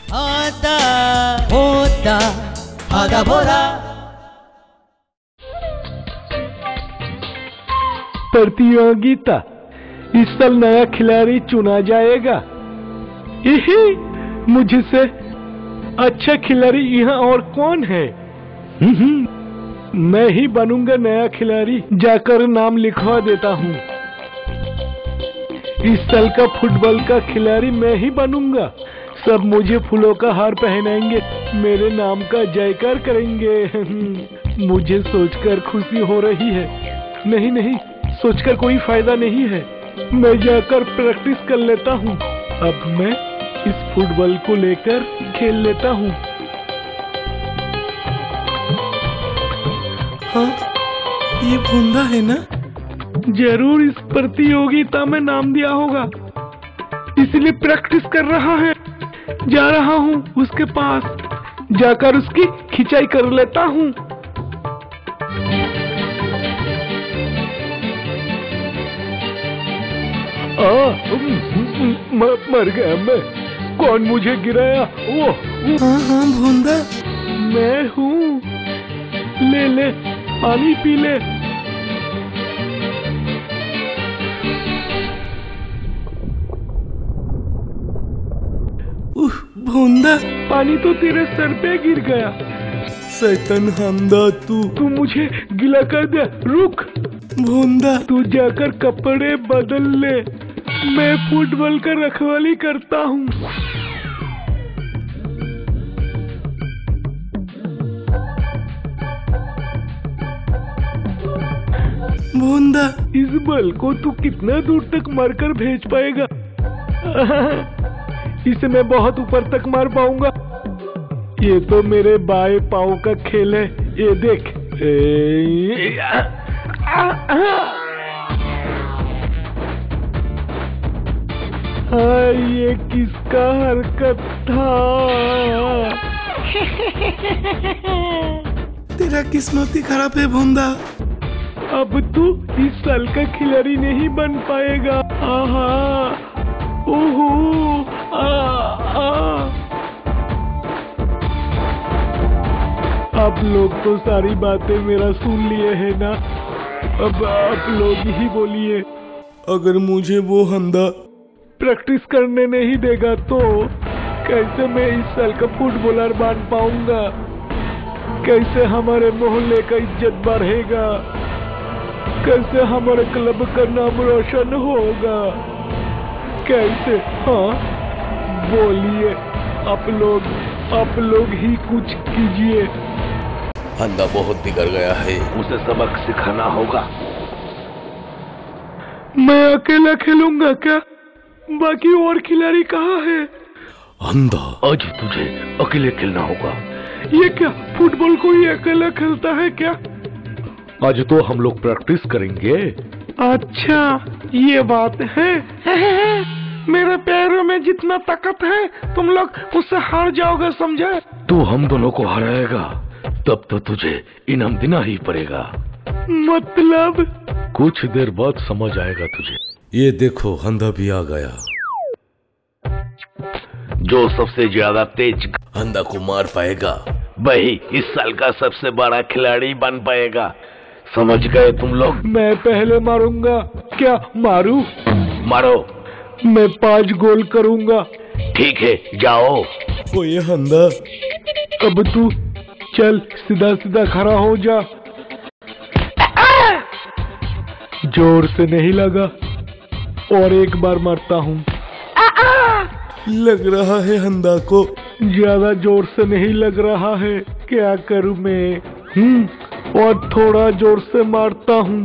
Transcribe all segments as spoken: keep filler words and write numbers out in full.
आता होता आधा भोला। प्रतियोगिता, इस साल नया खिलाड़ी चुना जाएगा। यही मुझसे अच्छा खिलाड़ी यहाँ और कौन है? मैं ही बनूंगा नया खिलाड़ी, जाकर नाम लिखवा देता हूँ। इस साल का फुटबॉल का खिलाड़ी मैं ही बनूंगा। सब मुझे फूलों का हार पहनाएंगे, मेरे नाम का जयकार करेंगे। मुझे सोचकर खुशी हो रही है। नहीं नहीं, सोचकर कोई फायदा नहीं है। मैं जाकर प्रैक्टिस कर लेता हूँ। अब मैं इस फुटबॉल को लेकर खेल लेता हूँ। हाँ, ये भूंदा है ना? जरूर इस प्रतियोगिता में नाम दिया होगा, इसलिए प्रैक्टिस कर रहा है। जा रहा हूँ उसके पास, जाकर उसकी खिंचाई कर लेता हूँ। आ, म, मर गया मैं। कौन मुझे गिराया? वो, वो हाँ हाँ भूंदा, मैं हूँ। ले ले, पानी पी ले। उह भूंदा, पानी तो तेरे सर पे गिर गया। शैतान हंदा तू तू मुझे गिला कर दे। रुक भूंदा, तू जाकर कपड़े बदल ले, मैं फुटबॉल का रखवाली करता हूँ। भूंदा, इस बल को तू कितना दूर तक मारकर भेज पाएगा? इसे मैं बहुत ऊपर तक मार पाऊंगा। ये तो मेरे बाएं पांव का खेल है। ये देख। ए, आ, आ, आ, हाँ, ये किसका हरकत था? तेरा किस्मत ही खराब है भूंदा। अब तू इस साल का खिलाड़ी नहीं बन पाएगा। आहा, ओहो, आ, आ। आप लोग तो सारी बातें मेरा सुन लिए हैं ना? अब आप लोग ही बोलिए। अगर मुझे वो हंदा प्रैक्टिस करने नहीं देगा तो कैसे मैं इस साल का फुटबॉलर बन पाऊंगा? कैसे हमारे मोहल्ले का इज्जत बढ़ेगा? कैसे हमारे क्लब का नाम रोशन होगा? कैसे? हाँ बोलिए, आप लोग आप लोग ही कुछ कीजिए। हंदा बहुत बिगड़ गया है, उसे सबक सिखाना होगा। मैं अकेला खेलूंगा क्या? बाकी और खिलाड़ी कहाँ है? हंदा, आज तुझे अकेले खेलना होगा। ये क्या, फुटबॉल कोई अकेला खेलता है क्या? आज तो हम लोग प्रैक्टिस करेंगे। अच्छा, ये बात है। मेरे पैरों में जितना ताकत है तुम लोग उससे हार जाओगे, समझे? तू हम दोनों को हराएगा तब तो तुझे इनाम देना ही पड़ेगा। मतलब? कुछ देर बाद समझ आएगा तुझे। ये देखो, हंदा भी आ गया। जो सबसे ज्यादा तेज हंदा को मार पाएगा वही इस साल का सबसे बड़ा खिलाड़ी बन पाएगा। समझ गए तुम लोग? मैं पहले मारूंगा। क्या मारू? मारो। मैं पांच गोल करूंगा। ठीक है, जाओ। ओ ये हंदा, अब तू चल, सीधा सीधा खड़ा हो जा। जोर से नहीं लगा, और एक बार मारता हूँ। लग रहा है हंदा को। ज्यादा जोर से नहीं लग रहा है, क्या करूँ मैं? हम्म, और थोड़ा जोर से मारता हूँ।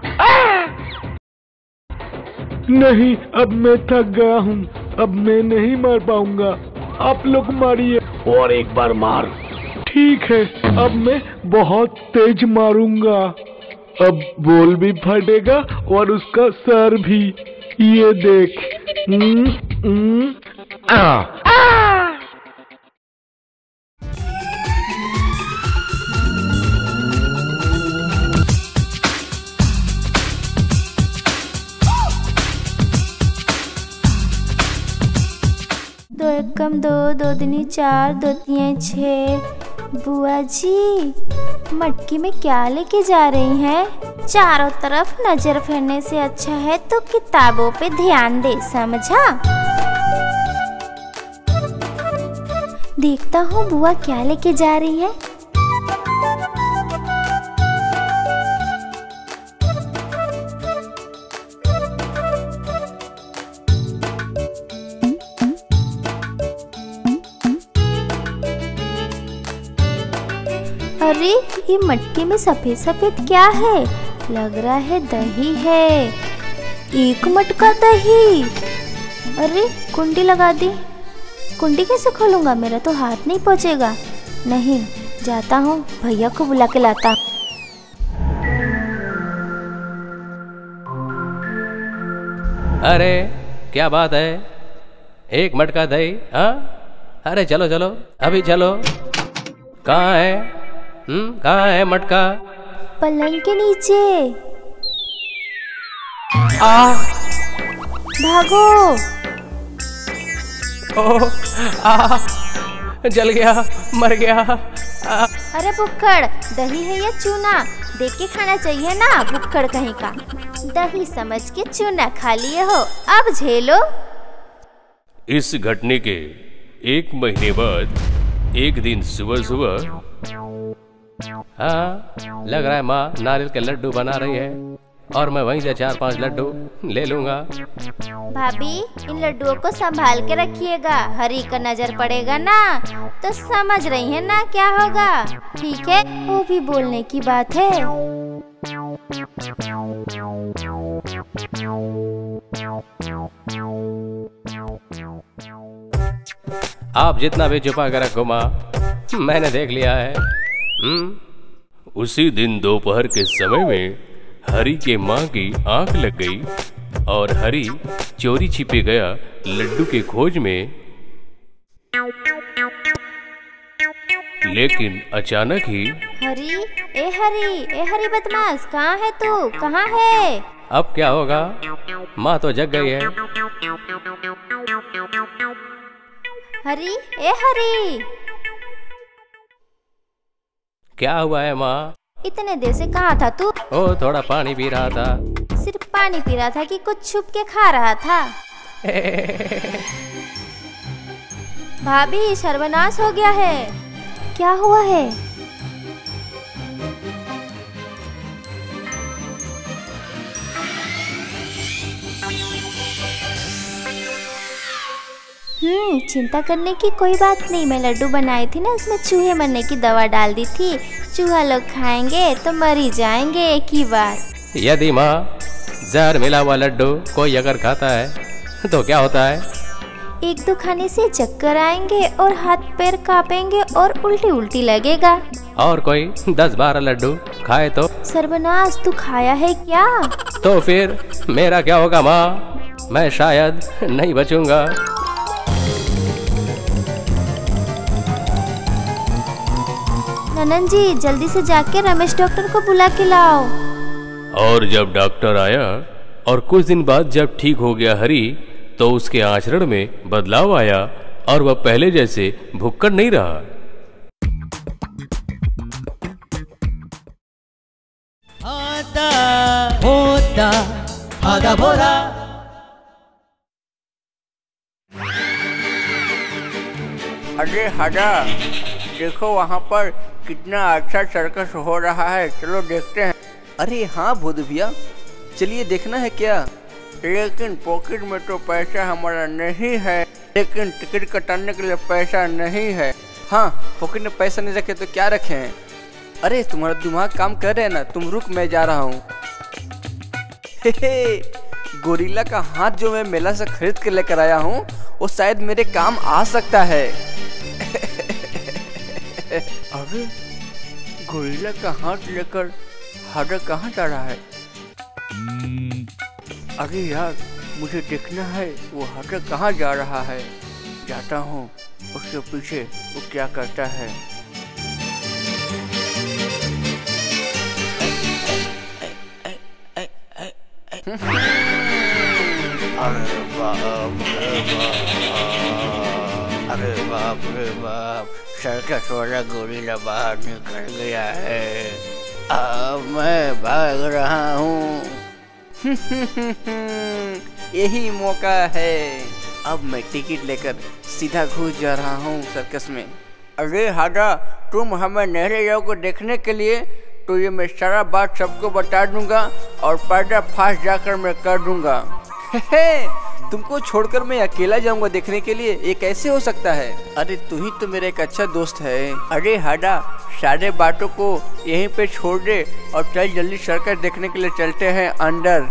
नहीं, अब मैं थक गया हूँ, अब मैं नहीं मार पाऊंगा। आप लोग मारिए। और एक बार मार। ठीक है, अब मैं बहुत तेज मारूंगा। अब बॉल भी फटेगा और उसका सर भी। ये देख। हम्म, हम्म, आ, आ। दो एकम दो, दो दूनी चार, दो तिया छः। बुआ जी, मटकी में क्या लेके जा रही हैं? चारों तरफ नजर फेरने से अच्छा है तो किताबों पे ध्यान दे, समझा? देखता हूँ बुआ क्या लेके जा रही है। अरे ये मटके में सफेद सफेद क्या है? लग रहा है दही है। एक मटका दही। अरे कुंडी लगा दी। कुंडी कैसे खोलूंगा? मेरा तो हाथ नहीं पहुंचेगा। नहीं, जाता हूँ भैया को बुला के लाता। अरे क्या बात है, एक मटका दही? हाँ, अरे चलो चलो अभी चलो। कहाँ है? हम्म कहाँ है मटका? पलंग के नीचे। आ भागो। ओ, आ, जल गया, मर गया। आ, अरे भुक्कड़, दही है या चूना? देख के खाना चाहिए ना, भुक्कड़ कहीं का। दही समझ के चूना खा लिए हो, अब झेलो। इस घटने के एक महीने बाद एक दिन सुबह सुबह, हाँ लग रहा है माँ नारियल के लड्डू बना रही है और मैं वहीं से चार पांच लड्डू ले लूंगा। भाभी, इन लड्डुओं को संभाल के रखिएगा, हरी का नजर पड़ेगा ना तो समझ रही है ना क्या होगा। ठीक है, वो भी बोलने की बात है। आप जितना भी छुपा कर रखो माँ, मैंने देख लिया है। हम्म उसी दिन दोपहर के समय में हरी के माँ की आंख लग गई और हरी चोरी छिपे गया लड्डू के खोज में। लेकिन अचानक ही हरी, ए हरी, ए हरी बदमाश, कहाँ है तू? कहाँ है? अब क्या होगा? माँ तो जग गई है। हरी, ए हरी, क्या हुआ है माँ? इतने देर से कहाँ था तू? ओ थोड़ा पानी पी रहा था। सिर्फ पानी पी रहा था कि कुछ छुप के खा रहा था? भाभी, सर्वनाश हो गया है। क्या हुआ है? हम्म चिंता करने की कोई बात नहीं। मैं लड्डू बनाई थी ना, उसमें चूहे मरने की दवा डाल दी थी। चूहा लोग खाएंगे तो मर ही जाएंगे एक ही बार। यदि माँ जहर मिला हुआ लड्डू कोई अगर खाता है तो क्या होता है? एक दो खाने से चक्कर आएंगे और हाथ पैर कांपेंगे और उल्टी उल्टी लगेगा। और कोई दस बारह लड्डू खाए तो? सर्वनाश, तू खाया है क्या? तो फिर मेरा क्या होगा माँ? मैं शायद नहीं बचूंगा। ननन जी, जल्दी से जाके रमेश डॉक्टर को बुला के लाओ। और जब डॉक्टर आया और कुछ दिन बाद जब ठीक हो गया हरी, तो उसके आचरण में बदलाव आया और वह पहले जैसे भुक्कड़ नहीं रहा। आता होता आधा भोला। अरे हजा, देखो वहाँ पर कितना अच्छा सर्कस हो रहा है, चलो देखते हैं। अरे हाँ भूत भैया, चलिए देखना है क्या? लेकिन पॉकेट में तो पैसा हमारा नहीं है, लेकिन टिकट कटाने के लिए पैसा नहीं है। हाँ, पॉकेट में पैसा नहीं रखे तो क्या रखे हैं? अरे तुम्हारा दिमाग काम कर रहे हैं ना, तुम रुक, मैं जा रहा हूँ। गोरिल्ला का हाथ जो मैं मेला से खरीद के लेकर आया हूँ, वो शायद मेरे काम आ सकता है। अरे गोरिल्ला का हाथ लेकर हाजा कहाँ जा रहा है? अरे यार, मुझे देखना है वो हाजा कहाँ जा रहा है। जाता हूँ उसके पीछे, वो क्या करता है। अरे बाप रे बाप। अरे बाप रे बाप, सर्कस वाला गोरिल्ला बाहर निकल गया है। अब मैं भाग रहा हूँ। यही मौका है। अब मैं टिकट लेकर सीधा घुस जा रहा हूँ सर्कस में। अरे हाडा, तुम हमें नहरे जाओ को देखने के लिए, तो ये मैं सारा बात सबको बता दूंगा और पर्दा फास्ट जाकर मैं कर दूंगा। तुमको छोड़कर मैं अकेला जाऊंगा देखने के लिए, ये कैसे हो सकता है? अरे तू ही तो मेरा एक अच्छा दोस्त है। अरे हाडा, सारे बातों को यहीं पे छोड़ दे और चल जल्दी सर्कस देखने के लिए चलते हैं अंदर।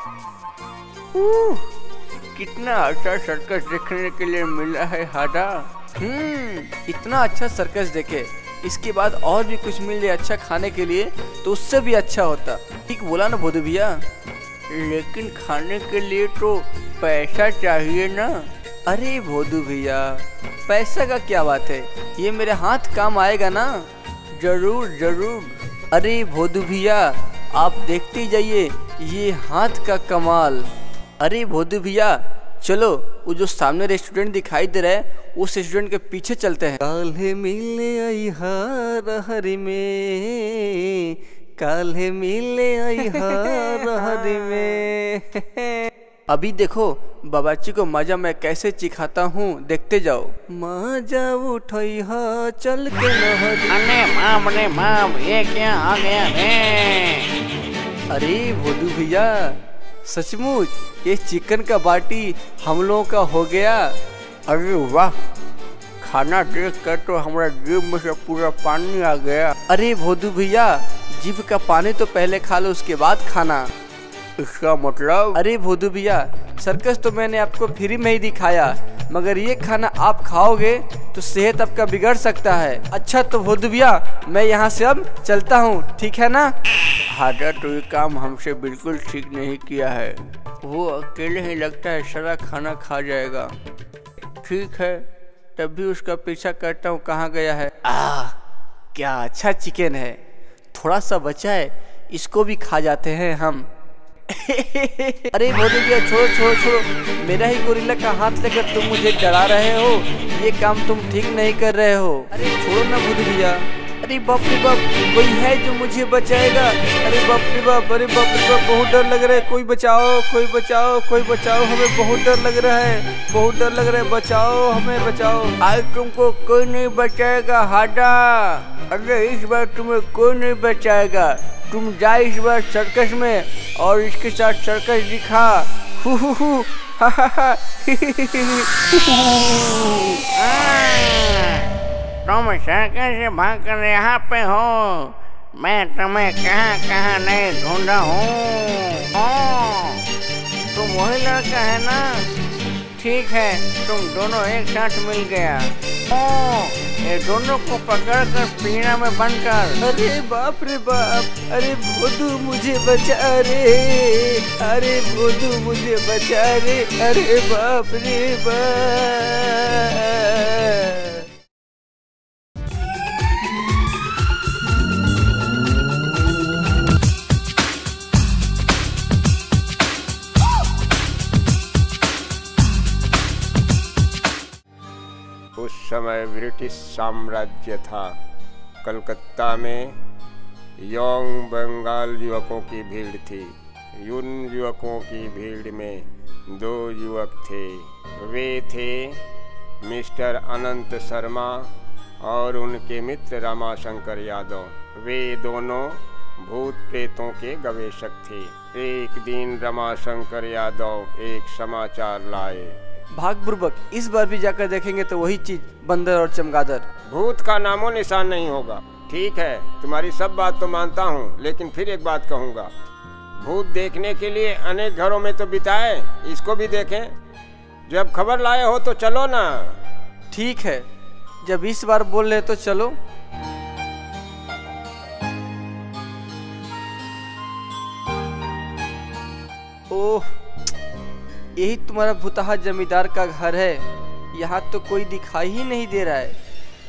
कितना अच्छा सर्कस देखने के लिए मिला है हाडा। हम्म इतना अच्छा सर्कस देखे, इसके बाद और भी कुछ मिल जाए अच्छा खाने के लिए तो उससे भी अच्छा होता। ठीक बोला ना भोदू भैया? लेकिन खाने के लिए तो पैसा चाहिए ना। अरे भोदू भैया, पैसा का क्या बात है, ये मेरे हाथ काम आएगा ना। जरूर जरूर। अरे भोदू भैया, आप देखते जाइए ये हाथ का कमाल। अरे भोदू भैया, चलो वो जो सामने रेस्टोरेंट दिखाई दे रहा है उस रेस्टोरेंट के पीछे चलते हैं। काल्हे मिले आई हरी में, काल्हे मिले आई हरी में। अभी देखो बाबाजी को मजा मैं कैसे चिखाता हूँ, देखते जाओ। मजा उठाई हा चल के नहरी। अरे माम रे माम, ये क्या आ गया रे? अरे भोदू भैया, सचमुच ये चिकन का बाटी हम लोगों का हो गया। अरे वाह, खाना देख कर तो हमारा जीभ में से पूरा पानी आ गया। अरे भोदू भैया, जीभ का पानी तो पहले खा लो उसके बाद खाना। इसका मतलब? अरे भोदू भैया, सर्कस तो मैंने आपको फ्री में ही दिखाया, मगर ये खाना आप खाओगे तो सेहत आपका बिगड़ सकता है। अच्छा तो भोदू भैया, मैं यहाँ से अब चलता हूँ, ठीक है ना? हाडा, तो ये काम हमसे बिल्कुल ठीक नहीं किया है। वो अकेले ही लगता है सारा खाना खा जाएगा। ठीक है, तब भी उसका पीछा करता हूँ, कहाँ गया है। आह, क्या अच्छा चिकन है, थोड़ा सा बचा है, इसको भी खा जाते हैं हम। अरे भोदू भैया, छोड़ो छोड़ो छोड़ो, मेरा ही गोरिल्ला का हाथ लेकर तुम मुझे डरा रहे हो, ये काम तुम ठीक नहीं कर रहे हो। अरे छोड़ो ना भोदू भैया। अरे बाप रे बाप, कोई है जो मुझे बचाएगा। अरे बाप रे बाप, अरे बाप रे बाप, बहुत डर लग रहा है, कोई बचाओ कोई बचाओ कोई बचाओ, हमें बहुत डर लग रहा है, बहुत डर लग रहा है, बचाओ हमें बचाओ। आज तुमको कोई नहीं बचाएगा हाडा। अरे इस बार तुम्हें कोई नहीं बचाएगा, तुम जा इस बार सर्कस में और इसके साथ सर्कस दिखा। हु हु हु हा हा हा। तुम सर्कस से भाग कर यहाँ पे हो, मैं तुम्हें कहाँ कहाँ नहीं ढूंढा हूँ। तुम वही लड़का है ना? ठीक है, तुम दोनों एक साथ मिल गया। ये दोनों को पकड़ कर पिंजरा में बंद कर। अरे बाप रे बाप, अरे भोदू मुझे बचा रे, अरे भोदू मुझे बचा रे, अरे बाप रे बाप। उस समय ब्रिटिश साम्राज्य था। कलकत्ता में यौंग बंगाल युवकों की भीड़ थी। उन युवकों की भीड़ में दो युवक थे। वे थे मिस्टर अनंत शर्मा और उनके मित्र रमाशंकर यादव। वे दोनों भूत प्रेतों के गवेषक थे। एक दिन रमाशंकर यादव एक समाचार लाए। भाग बुर्बक, इस बार भी जाकर देखेंगे तो वही चीज, बंदर और चमगादड़। भूत का नामो निशान नहीं होगा। ठीक है, तुम्हारी सब बात तो मानता हूँ, लेकिन फिर एक बात कहूँगा। भूत देखने के लिए अनेक घरों में तो बिताए, इसको भी देखें। जब खबर लाए हो तो चलो ना। ठीक है, जब इस बार बोल रहे तो चलो। ओह, यही तुम्हारा भूतहा जमींदार का घर है। यहाँ तो कोई दिखाई ही नहीं दे रहा है।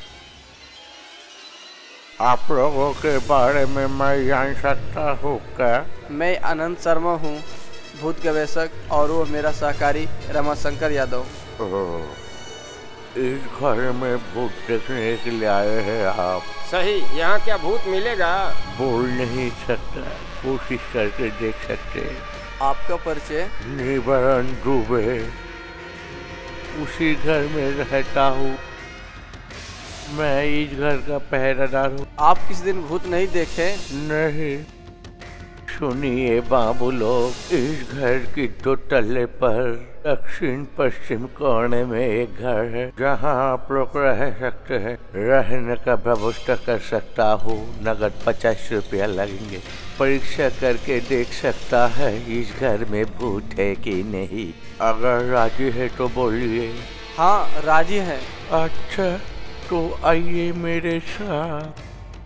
आप लोगों के बारे में मैं जान सकता हूँ क्या? मैं आनंद शर्मा हूँ, भूत गवेषक, और वो मेरा सहकारी रमाशंकर यादव। इस घर में भूत देखने के लिए आए हैं आप? सही, यहाँ क्या भूत मिलेगा? बोल नहीं सकता, कोशिश करके देख सकते। आपका परिचय? निबरन दुबे, उसी घर में रहता हूँ। मैं इस घर का पहरेदार हूँ। आप किसी दिन भूत नहीं देखे? नहीं। सुनिए बाबू लोग, इस घर की दो तल्ले पर दक्षिण पश्चिम कोने में एक घर है जहाँ आप लोग रह सकते हैं। रहने का व्यवस्था कर सकता हूँ, नगद पचास रुपया लगेंगे। परीक्षा करके देख सकता है इस घर में भूत है कि नहीं। अगर राजी है तो बोलिए। हाँ राजी है। अच्छा तो आइए मेरे साथ।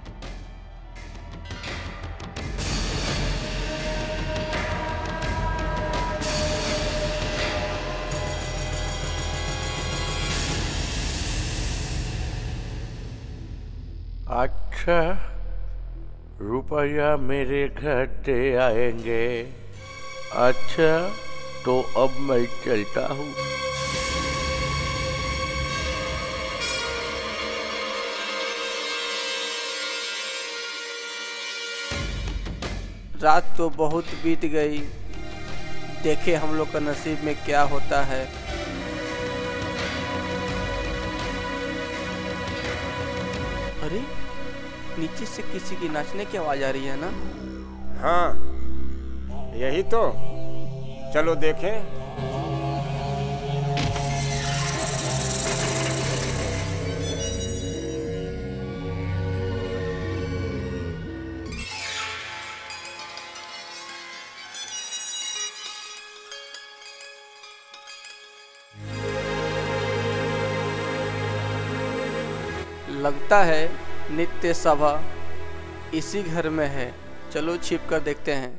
अच्छा, रुपया मेरे घर दे आएंगे। अच्छा तो अब मैं चलता हूँ। रात तो बहुत बीत गई, देखे हम लोग का नसीब में क्या होता है। अरे नीचे से किसी की नाचने की आवाज आ रही है ना? हाँ यही तो, चलो देखें। लगता है नित्य सभा इसी घर में है। चलो छिप कर देखते हैं।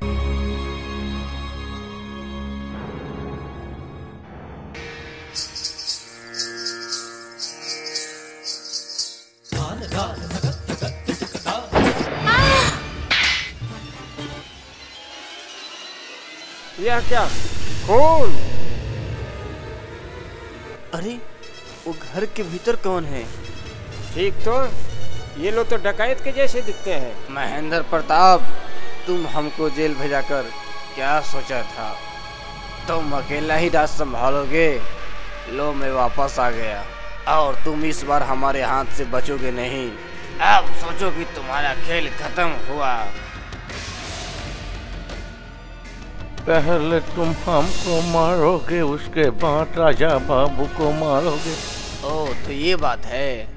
यह क्या खून? अरे वो घर के भीतर कौन है? ठीक तो, ये लोग तो डकैत के जैसे दिखते हैं। महेंद्र प्रताप, तुम हमको जेल भेजाकर क्या सोचा था? तुम अकेला ही राज संभालोगे? लो मैं वापस आ गया और तुम इस बार हमारे हाथ से बचोगे नहीं। अब सोचो कि तुम्हारा खेल खत्म हुआ। पहले तुम हमको मारोगे, उसके बाद राजा बाबू को मारोगे। ओ तो ये बात है।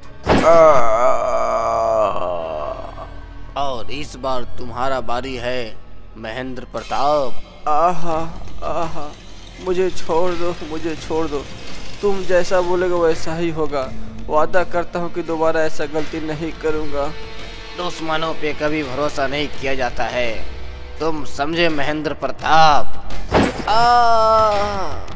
और इस बार तुम्हारा बारी है महेंद्र प्रताप। आहा आहा, मुझे छोड़ दो, मुझे छोड़ दो। तुम जैसा बोलोगे वैसा ही होगा। वादा करता हूँ कि दोबारा ऐसा गलती नहीं करूँगा। दुश्मनों पे कभी भरोसा नहीं किया जाता है, तुम समझे महेंद्र प्रताप? आ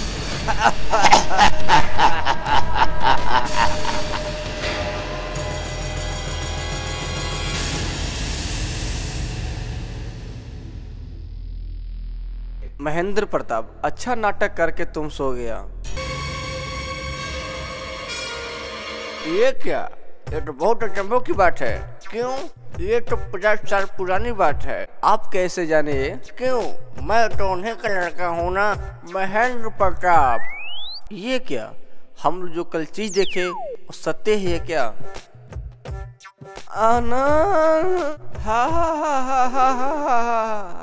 महेंद्र प्रताप, अच्छा नाटक करके तुम सो गया। ये क्या? ये तो बहुत अचंभों की बात है। क्यों? ये तो पचास साल पुरानी बात है। आप कैसे जाने? क्यों? मैं तो उन्हीं का लड़का हूँ ना, महेंद्र प्रताप। ये क्या? हम जो कल चीज देखे वो सत्य ही है क्या? आना हा हा हा हा हा हा।